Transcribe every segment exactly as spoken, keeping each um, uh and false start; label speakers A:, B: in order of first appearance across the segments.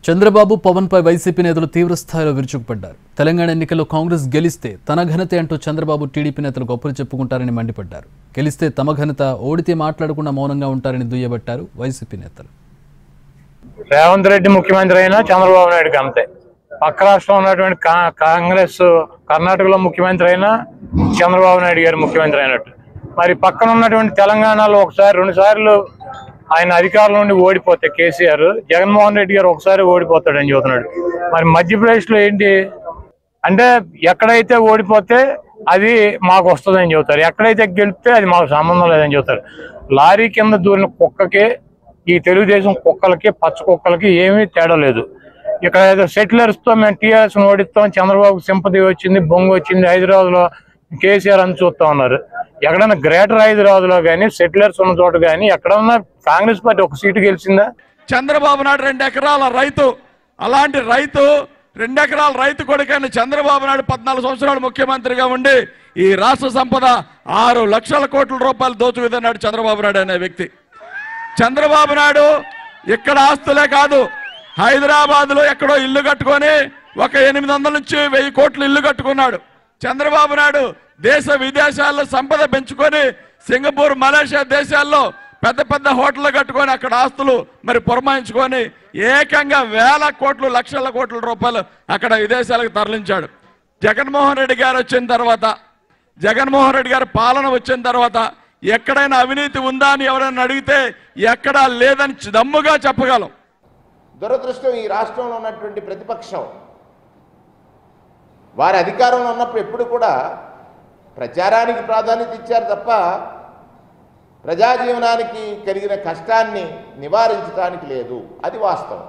A: చంద్రబాబు పవన్ పై YCP నేతలు తీవ్ర స్థాయిలో విరుచుకుపడ్డారు. తెలంగాణ ఎన్నికల్లో కాంగ్రెస్ గెలిస్తే తన ఘనతే అంటూ చంద్రబాబు టీడీపీ నేతలు గొప్పలు చెప్పుకుంటారని మండిపడ్డారు. గెలిస్తే తమ ఘనత, ఓడితే మాట్లాడకుండా మౌనంగా ఉంటారని దుయ్యబట్టారు వైసీపీ నేతలు.
B: రేవంత్ రెడ్డి ముఖ్యమంత్రి అయినా చంద్రబాబు నాయుడుకి అంతే. పక్క రాష్ట్రంలో ఉన్నటువంటి కాంగ్రెస్ కర్ణాటకలో ముఖ్యమంత్రి అయినా చంద్రబాబు నాయుడు గారు ముఖ్యమంత్రి అయినట్టు. మరి పక్కన ఉన్నటువంటి తెలంగాణలో ఒకసారి రెండు సార్లు ఆయన అధికారంలో నుండి ఓడిపోతే కేసీఆర్, జగన్మోహన్ రెడ్డి గారు ఒకసారి ఓడిపోతాడని చెబుతున్నాడు. మరి మధ్యప్రదేశ్ లో ఏంటి అంటే ఎక్కడైతే ఓడిపోతే అది మాకు వస్తుందని చెబుతారు, ఎక్కడైతే గెలిపితే అది మాకు సంబంధం లేదని చెబుతారు. లారీ కింద దూరిన కుక్కకి ఈ తెలుగుదేశం కుక్కలకి పచ్చ కుక్కలకి ఏమీ తేడా లేదు. ఇక్కడ ఏదో సెటిలర్స్ తో మేము టీఆర్ఎస్ ఓడిస్తాం, చంద్రబాబు సింపతి వచ్చింది, బొంగు వచ్చింది, హైదరాబాద్ లో కేసీఆర్ అని చూస్తా ఉన్నారు. ఎక్కడన్నా గ్రేటర్ హైదరాబాద్ లో కానీ సెటిలర్స్ ఉన్న చోట కానీ ఎక్కడన్నా కాంగ్రెస్ పార్టీ ఒక సీటు గెలిచిందా?
C: చంద్రబాబు నాయుడు రెండు ఎకరాల రైతు, అలాంటి రైతు రెండు ఎకరాల రైతు కొడుకైన చంద్రబాబు నాయుడు పద్నాలుగు సంవత్సరాలు ముఖ్యమంత్రిగా ఉండి ఈ రాష్ట్ర సంపద ఆరు లక్షల కోట్ల రూపాయలు దోచుకున్నాడు చంద్రబాబు నాయుడు అనే వ్యక్తి. చంద్రబాబు నాయుడు ఇక్కడ ఆస్తులే కాదు, హైదరాబాద్ లో ఎక్కడో ఇల్లు కట్టుకొని ఒక ఎనిమిది వందల నుంచి వెయ్యి కోట్లు ఇల్లు కట్టుకున్నాడు. చంద్రబాబు నాయుడు దేశ విదేశాల్లో సంపద పెంచుకొని సింగపూర్, మలేషియా దేశాల్లో పెద్ద పెద్ద హోటళ్లు కట్టుకొని అక్కడ ఆస్తులు మరి పురమాయించుకొని ఏకంగా వేల కోట్లు లక్షల కోట్ల రూపాయలు అక్కడ విదేశాలకు తరలించాడు. జగన్మోహన్ రెడ్డి గారు వచ్చిన తర్వాత, జగన్మోహన్ రెడ్డి గారి పాలన వచ్చిన తర్వాత ఎక్కడైనా అవినీతి ఉందా అని ఎవరైనా అడిగితే ఎక్కడా లేదని దమ్ముగా చెప్పగలం.
D: దురదృష్టం ఈ రాష్ట్రంలో ఉన్నటువంటి ప్రతిపక్షం వారి అధికారంలో ఉన్నప్పుడు ఎప్పుడు కూడా ప్రచారానికి ప్రాధాన్యత ఇచ్చారు తప్ప ప్రజా జీవనానికి కలిగిన కష్టాన్ని నివారించడానికి లేదు. అది వాస్తవం,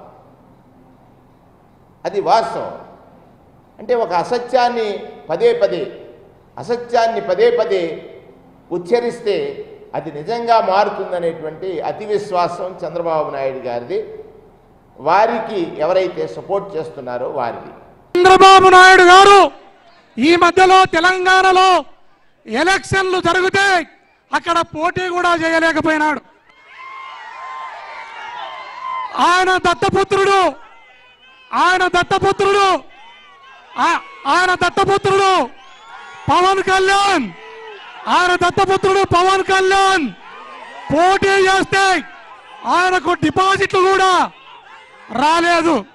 D: అది వాస్తవం. అంటే ఒక అసత్యాన్ని పదే పదే అసత్యాన్ని పదే పదే ఉచ్చరిస్తే అది నిజంగా మారుతుందనేటువంటి అతి విశ్వాసం చంద్రబాబు నాయుడు గారిది, వారికి ఎవరైతే సపోర్ట్ చేస్తున్నారో వారిది.
E: చంద్రబాబు నాయుడు గారు ఈ మధ్యలో తెలంగాణలో ఎలక్షన్లు జరిగితే అక్కడ పోటీ కూడా చేయలేకపోయినాడు. ఆయన దత్తపుత్రుడు ఆయన దత్తపుత్రుడు ఆయన దత్తపుత్రుడు పవన్ కళ్యాణ్ ఆయన దత్తపుత్రుడు పవన్ కళ్యాణ్ పోటీ చేస్తే ఆయనకు డిపాజిట్లు కూడా రాలేదు.